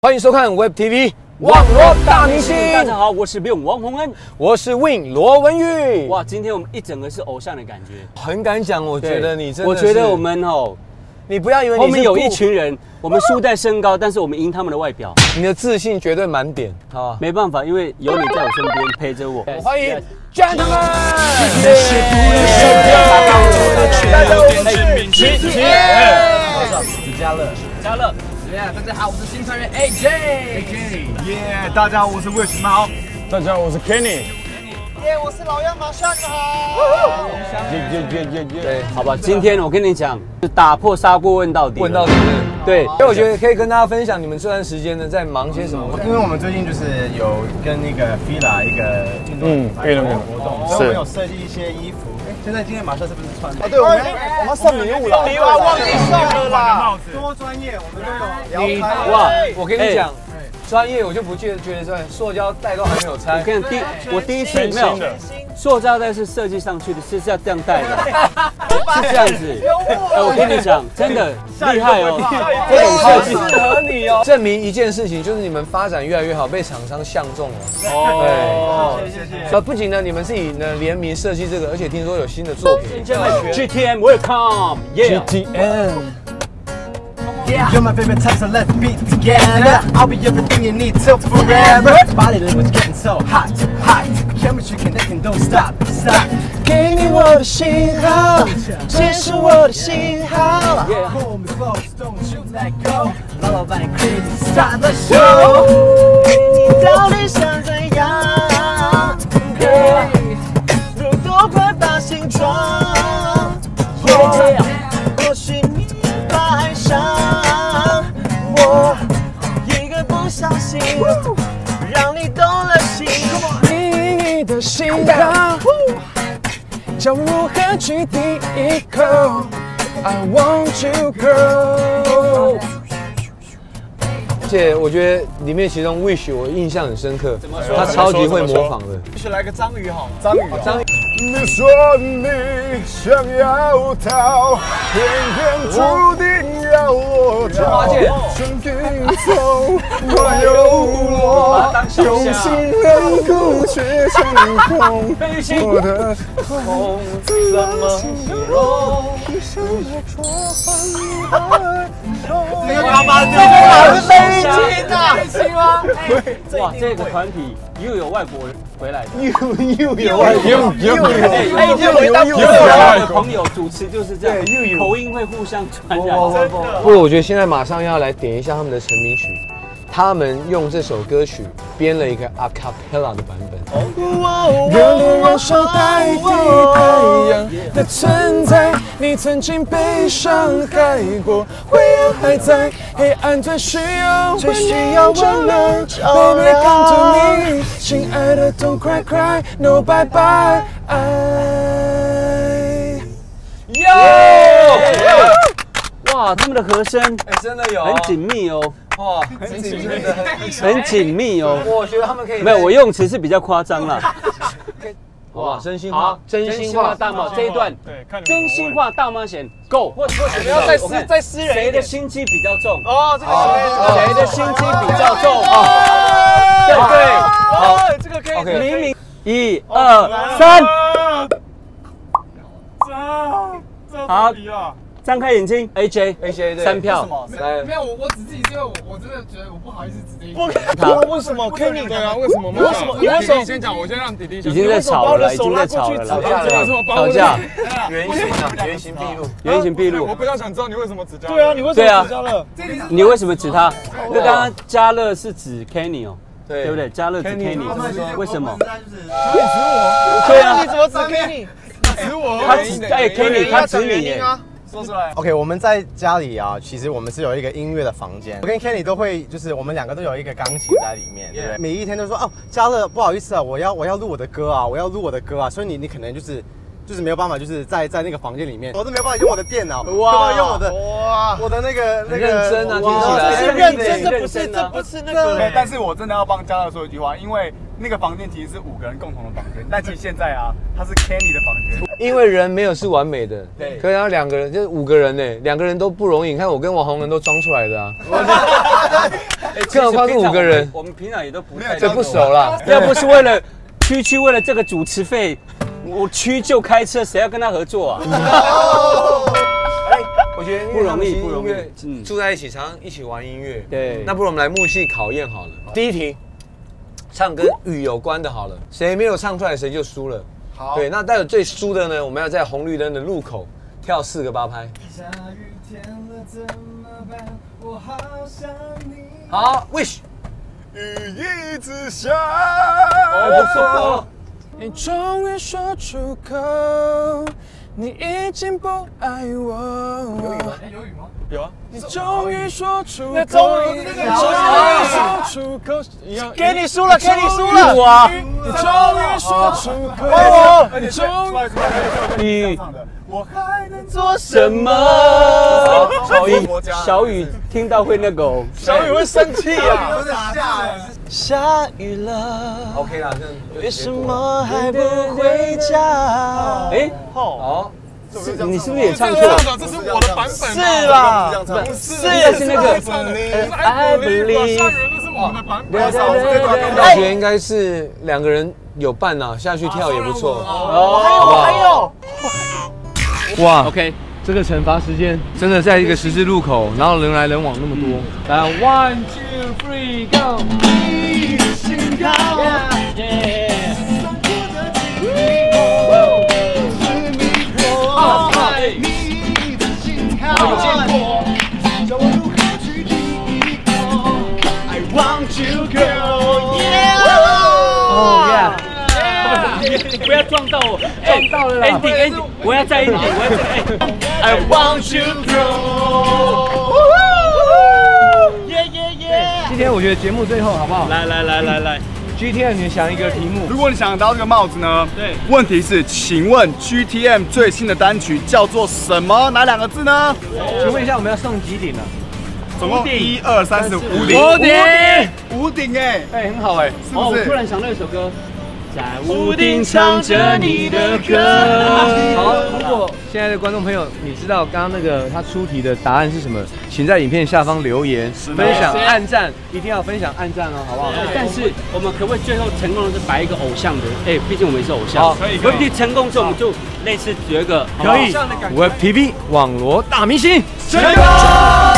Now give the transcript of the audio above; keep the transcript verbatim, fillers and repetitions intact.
欢迎收看 Web T V 网络大明星。 大家好，我是 Bill 王洪恩， 我是 Win 罗文玉。 哇，今天我们一整个是偶像的感觉， 很敢讲，我觉得你真的， 我觉得我们哦， 你不要以为后面有一群人，我们输在身高，但是我们赢他们的外表。 你的自信绝对满点，好， 没办法，因为有你在我身边陪着我。 欢迎 Gentlemen， 子嘉乐，嘉乐。 大家好，我是新成员 A J。A J， 耶！大家好，我是 Wish 猫。 大家好，我是 Kenny。 耶，我是老样马上好。 耶耶耶耶耶！ 对， 好吧，今天我跟你讲，打破砂锅问到底。 问到底。 对， 因为我觉得可以跟大家分享你们这段时间呢在忙些什么。 因为我们最近就是有跟那个 Fila 一个运动品牌活动，所以我们有设计一些衣服。现在今天马上是不是穿？哦，对，我们我们送礼物了， 礼物忘记送了啦。 多专业，我们都有。 你哇，我跟你讲。专业我就不觉得觉得专业，塑胶袋都还没有拆。 我跟你第我第一次没有，塑胶袋是设计上去的，是要这样戴的，是这样子。哎，我跟你讲，真的厉害哦，这种设计适合你哦。证明一件事情，就是你们发展越来越好，被厂商相中了。 哦， 对，谢谢。所以不仅呢，你们自己呢联名设计这个，而且听说有新的作品。 G T M Welcome G T M Yeah. You're my favorite type, so let's be together. I'll be everything you need till forever. Body language getting so hot, hot. Chemistry connecting, don't stop, stop. 给你我的信号，这是我的信号。 Call me close, don't shoot that go. Lullaby crazy, start the show. 你到底想怎样？如多快把心装。或许你爱上。 我一个不小心，让你动了心。你的心跳，教我如何去第一口。I want you, girl。 而且我觉得里面其中 Wish 我印象很深刻，他超级会模仿的。 Wish 来个章鱼好，章鱼，章鱼。 你说你想要逃，偏偏注定要我逃。春雨中，我有我，用心良苦却成空。我的痛怎么形容？ 这个妈妈这个是飞机的飞机吗？ 哇，这个团体又有外国人回来的， 又又有外国又又有。 哎，又有当又有我的朋友主持就是这样，口音会互相传染。 不过我觉得现在马上要来点一下他们的成名曲，他们用这首歌曲编了一个 a cappella 的版本。 热烈燃烧代替太阳的存在，你曾经被伤害过，回忆还在，黑暗最需要最需要温暖。Baby come to me， 亲爱的 Don't cry cry no bye bye。 爱， 哟！哇，他们的和声哎，真的有很紧密哦， 哇，很紧密的， 很紧密哦。 我觉得他们可以没有，我用词是比较夸张啦。 哇，真心话， 真心话大冒这一段，真心话大冒险 ，Go！ 或或许不要再私再私人， 谁的心机比较重？ 哦，这个谁的心机比较重？哦，对对， 好，这个可以， 明明。 一二三，好，张开眼睛 ，A J A J 三票， 没有我我只自己是因为我我真的觉得我不好意思指这一不，为什么 Kenny？ 对啊，为什么？ 为什么？你为什么先讲？我先让弟弟已经在吵了，已经在吵了， 吵架了， 吵架， 原形啊，原形毕露， 原形毕露。 我比较想知道你为什么指嘉乐？ 对啊，你为什么指嘉乐？ 你为什么指他？那刚刚嘉乐是指 Kenny 哦。 对不对？嘉乐指 Kenny， 为什么？ 你指我？ 对啊， 你怎么指 Kenny？ 指我？ 他指哎 Kenny， 他指你耶。 说出来。OK， 我们在家里啊，其实我们是有一个音乐的房间。我跟 Kenny 都会，就是我们两个都有一个钢琴在里面，对不对？每一天都说哦，嘉乐，不好意思啊，我要我要录我的歌啊，我要录我的歌啊，所以你你可能就是就是没有办法，就是在在那个房间里面，我都没有办法用我的电脑，没有办法用我的哇，我的那个那个认真啊，听起来是认真，这不是这不是那个。 但是我真的要帮嘉乐说一句话，因为那个房间其实是五个人共同的房间，但其实现在啊，它是 Kenny 的房间。 因为人没有是完美的，对，可是要两个人，就是五个人呢，两个人都不容易。你看我跟王洪仁都装出来的啊，更何况是五个人， 我们平常也都不太这不熟啦。 要不是为了区区为了这个主持费，我区就开车，谁要跟他合作啊？ 我觉得不容易，不容易。 嗯，住在一起，常常一起玩音乐。 对， 那不如我们来默契考验好了。第一题，唱跟雨有关的，好了，谁没有唱出来，谁就输了。好，对，那待会最输的呢，我们要在红绿灯的路口跳四个八拍。好 ，Wish。 雨一直下， 哦，不错。 你终于说出口，你已经不爱我。有雨吗？ 有雨吗？ 有啊。 你终于说出口， 那终于那个终于说出口， 给你输了，给你输了。 哇！你终于说出口，你终于。 你我还能做什么？小雨，小雨听到会那个， 小雨会生气啊！ 有点下哎。 下雨了 ，OK 啦，这为什么还不回家？ 哎， 好， 你是不是也唱错？ 这是我的版本。 是啦， 是是那个 I believe， 这是我们的版本。 对对对对，我觉得应该是两个人有伴呐，下去跳也不错， 哦， 好不好？ 还有。 哇 ，OK， 这个惩罚时间真的在一个十字路口，然后人来人往那么多。来 ，one two three go。 心跳。I want you, girl. Oh yeah. 不要撞到我，撞到了 ！Ending ending， 我要再 ending， 我要再 I want you, girl. 耶耶耶！ 今天我觉得节目最后好不好？ 来来来来来 ，G T M 你想一个题目。 如果你想到这个帽子呢？ 对。 问题是，请问 G T M 最新的单曲叫做什么？哪两个字呢？ 请问一下，我们要送几顶了？ 总共一二三四五顶。 五顶， 五顶哎， 哎，很好哎， 是不是？ 我突然想到一首歌。在屋顶唱着你的歌。 好，如果现在的观众朋友，你知道刚刚那个他出题的答案是什么，请在影片下方留言，分享、按赞，一定要分享、按赞哦，好不好？ 但是我们可不可以最后成功的是摆一个偶像的？哎，毕竟我们也是偶像。 好， 可以。Web T V 成功之后，我们就类似有一个可以 Web T V 网罗大明星，成功。